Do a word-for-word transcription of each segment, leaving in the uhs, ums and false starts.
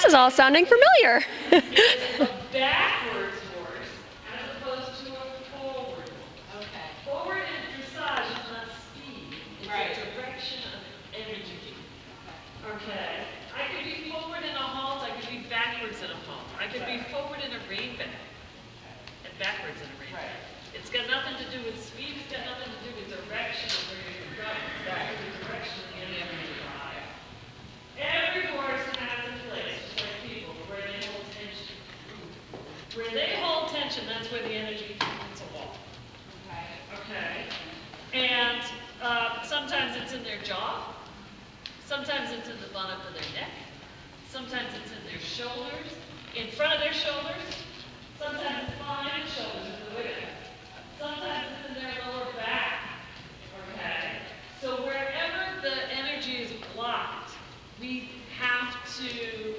is all sounding familiar. It's a backwards horse as opposed to a forward one. Okay. Forward in dressage is not speed. It's Right. a direction of energy. Okay. I could be forward in a halt. I could be backwards in a halt. I could be forward in a rein back and backwards in a rein back. It's got nothing to do with speed. It's got nothing to do with direction of where you're going. It's got to do with direction of the energy you drive. Every horse has a place, just like people, where they hold tension. Where they hold tension, that's where the energy comes to walk. Okay. Okay. And uh, sometimes it's in their jaw. Sometimes it's in the bottom of their neck. Sometimes it's in their shoulders, in front of their shoulders. Sometimes it's behind the shoulders of the widow. Sometimes it's in their lower back. Okay? So wherever the energy is blocked, we have to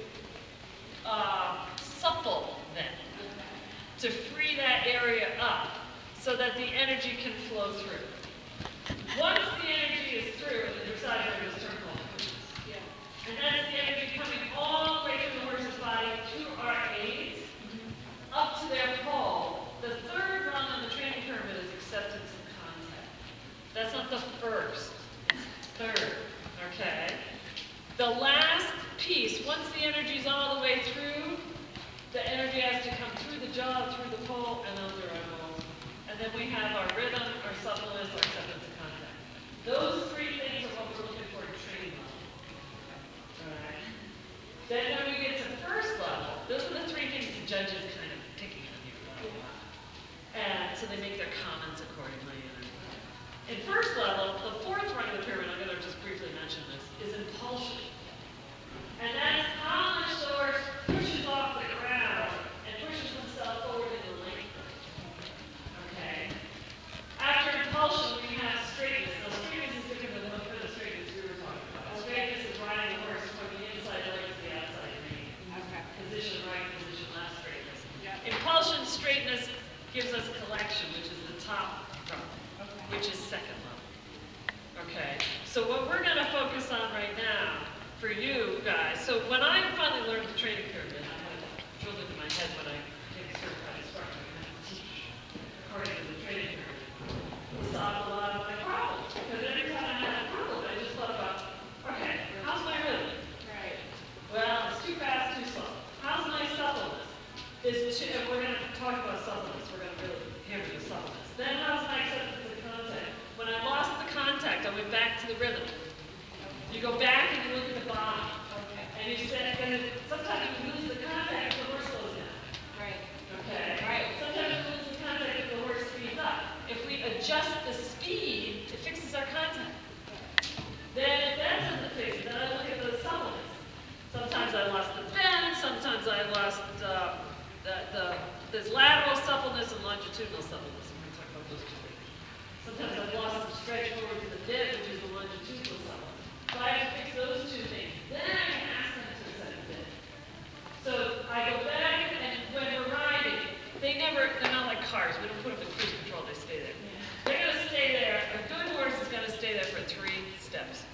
uh, supple them to free that area up so that the energy can flow through. Once the energy is through, the dressage there is term called cruise. Yeah. And that's the energy coming all the way through the horse's body, through our aids, up to their pole. The third rung on the training pyramid is acceptance and contact. That's not the first, it's third, okay? The last piece, once the energy's all the way through, the energy has to come through the jaw, through the pole, and under our nose. And then we have our rhythm, our suppleness, our acceptance and contact. Those three things are what we're looking for to training level. Alright. Then when we get to first level, those are the three things the judges kind of picking on you about a lot. And so they make their comments accordingly. In first level, the fourth rung of the pyramid, I'm going to just briefly mention this, is impulsion. And that's how much the horse pushes off the ground and pushes himself forward into length. Okay. After impulsion, we have straightness. Now, straightness is different than what kind of straightness we were talking about. Straightness is riding the horse from the inside leg to the outside rein. Okay. Position right, position left straightness. Yeah. Impulsion straightness gives us collection, which is the top rung, Okay. which is second level. Okay. So what we're going to focus on right now for you guys, so when I finally learned the training pyramid, I had it drilled into my head when I became a certified instructor, I had to teach according to the training pyramid. It solved a lot of my problems, because every time I had a problem, I just thought about, okay, how's my rhythm? Right. Well, it's too fast, too slow. How's my suppleness? Is too, and we're going to talk about suppleness. We're going to really hammer the suppleness. Then how's my acceptance of contact? When I lost the contact, I went back to the rhythm. You go back and you look at the body. Okay. And you say, and sometimes we lose the contact, the horse slows down. Right. Okay? Right. Sometimes we lose the contact if the horse speeds up. If we adjust the speed, it fixes our contact. Then if that doesn't fix it, then I look at the suppleness. Sometimes I lost the bend, sometimes I lost uh, the, the, there's lateral suppleness and longitudinal suppleness. I'm going to talk about those two things. Sometimes I've lost the stretch forward to the bit, which is the longitudinal suppleness. So I have to fix those two things. Then I can ask them to accept the bit. So I go back, and when we're riding, they never, they're not like cars. We don't put them in cruise control, they stay there. They're going to stay there. A good horse is going to stay there for three steps.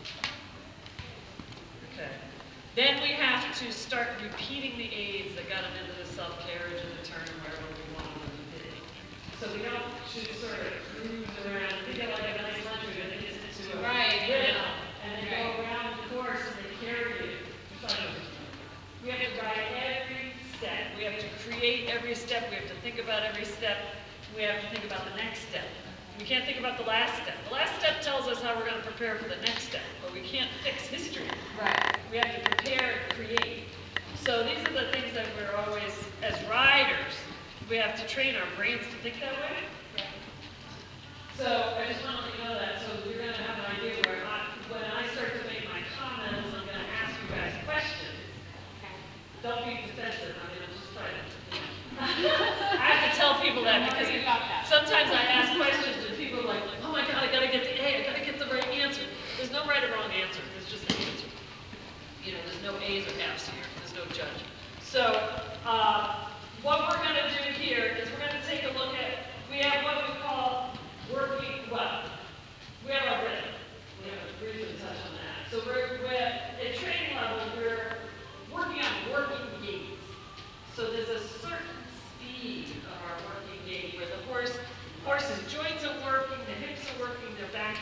Okay. Then we have to start repeating the aids that got them into the self-carriage and the turn wherever we want them to be. So we don't should sort of cruise around. Think of like a nice lunch we're going to get into a Right. rhythm, and then go around the course and they carry you. We have to ride every step. We have to create every step. We have to think about every step. We have to think about the next step. We can't think about the last step. The last step tells us how we're going to prepare for the next step, but we can't fix history. Right. We have to prepare and create. So these are the things that we're always, as riders, we have to train our brains to think that way. So I just want to let you know that, so you're going to have an idea where I, when I start to make my comments, I'm going to ask you guys questions. Don't be defensive. I mean, I'm just trying to, you know. I have to tell people that because sometimes I ask questions and people are like, oh my God, I got to get the A, I got to get the right answer. There's no right or wrong answer. There's just an answer. You know, there's no A's or F's here. There's no judge. So uh, what we're going to do here is we're going to take a look at, we have what we call working, well,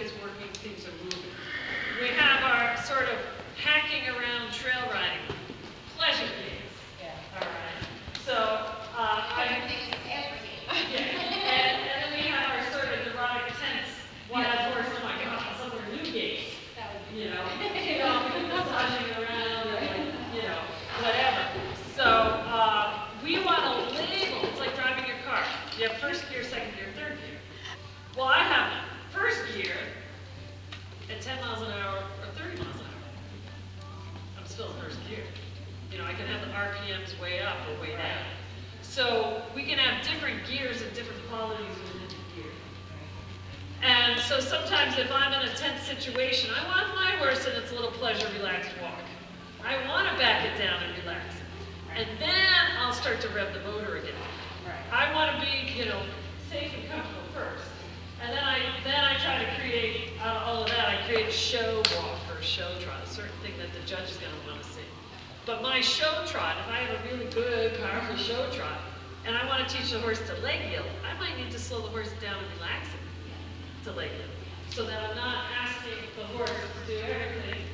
is working, things are moving. We have our sort of hacking around trail riding, pleasure games. Yeah. All right. So, uh, I, yeah. And, and then we have our sort of neurotic tense, wild horse, oh my God, some of our new games. You know, you know, massaging around, or like, you know, whatever. So, uh, we want to label, it's like driving your car. You have first gear, second gear, third gear. Well, I have first gear at ten miles an hour or thirty miles an hour. I'm still in first gear. You know, I can have the R P Ms way up or way down. So we can have different gears and different qualities within the gear. And so sometimes if I'm in a tense situation, I want my horse in its little pleasure, relaxed walk. I want to back it down and relax it. And then I'll start to rev the motor again. I want to be, you know, safe and comfortable first. And then I then I try to create, out of all of that, I create a show walk or a show trot, a certain thing that the judge is going to want to see. But my show trot, if I have a really good, powerful show trot, and I want to teach the horse to leg yield, I might need to slow the horse down and relax it to leg yield. So that I'm not asking the horse to do everything